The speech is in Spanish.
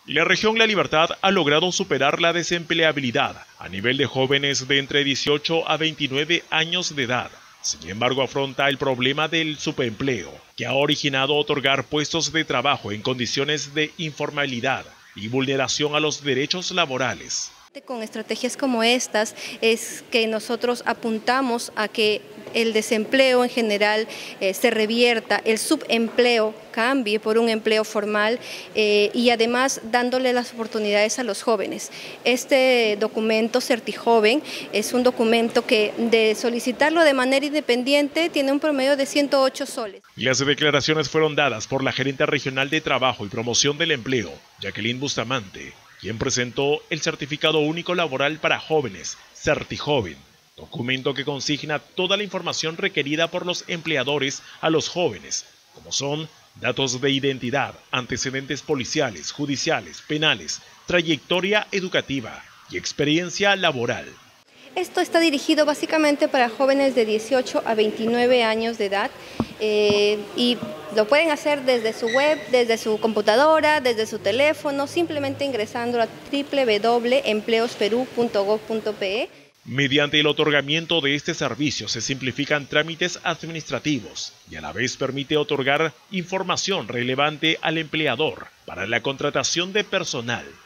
La región La Libertad ha logrado superar la desempleabilidad a nivel de jóvenes de entre 18 a 29 años de edad. Sin embargo, afronta el problema del subempleo, que ha originado otorgar puestos de trabajo en condiciones de informalidad y vulneración a los derechos laborales. Con estrategias como estas es que nosotros apuntamos a que el desempleo en general se revierta, el subempleo cambie por un empleo formal y además dándole las oportunidades a los jóvenes. Este documento Certijoven es un documento que de solicitarlo de manera independiente tiene un promedio de 108 soles. Las declaraciones fueron dadas por la gerente regional de Trabajo y Promoción del Empleo, Jacqueline Bustamante, quien presentó el Certificado Único Laboral para Jóvenes, Certijoven, documento que consigna toda la información requerida por los empleadores a los jóvenes, como son datos de identidad, antecedentes policiales, judiciales, penales, trayectoria educativa y experiencia laboral. Esto está dirigido básicamente para jóvenes de 18 a 29 años de edad y lo pueden hacer desde su web, desde su computadora, desde su teléfono, simplemente ingresando a www.empleosperu.gov.pe. Mediante el otorgamiento de este servicio se simplifican trámites administrativos y a la vez permite otorgar información relevante al empleador para la contratación de personal.